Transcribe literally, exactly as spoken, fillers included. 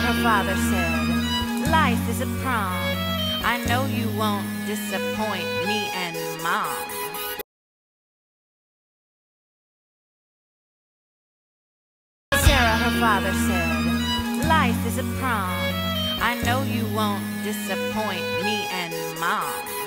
her father said, life is a prom. I know you won't disappoint me and Mom. Sarah, her father said, life is a prom. I know you won't disappoint me and Mom.